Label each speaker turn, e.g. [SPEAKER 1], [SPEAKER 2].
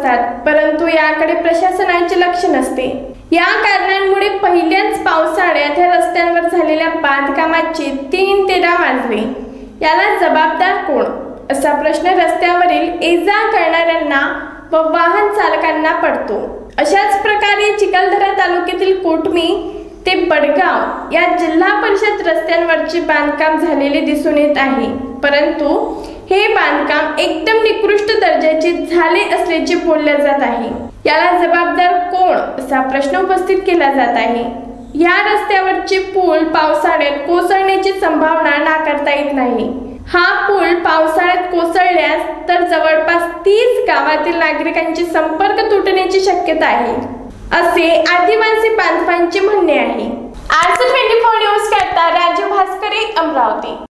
[SPEAKER 1] असतात, परंतु याकडे प्रशासनाचे लक्ष नसते। या कारणांमुळे पहिल्याच पावसाळ्यात या रस्त्यांवर झालेल्या बांधकामाची 3 ते 4 वाजले। याला जबाबदार कोण असा प्रश्न रस्त्यावरील ये-जा करणाऱ्यांना व वाहन चालकांना पडतो। अशाच प्रकारे चिखलदरा तालुक्यातील कोटमी ते बडगाव या जिल्हा परिषद रस्त्यांवरचे बांधकाम झालेले दिसून येत आहे, परंतु हे बांधकाम एकदम निकृष्ट दर्जाचे झाले असल्याचे बोलले जात आहे। याला जबाबदार कोण असा प्रश्न उपस्थित केला जात आहे। या रस्त्यावरचे पूल पावसाळ्यात कोसळण्याची संभावना नाकारता येत नाही। हा पूल पावसाळ्यात कोसळल्यास तर जवळपास 30 गावातील नागरिकांचे संपर्क तुटण्याची शक्यता आहे, असे आदिवासी बांधवांचे म्हणणे आहे। आरसी 24 न्यूज करता राजू भास्करे, अमरावती।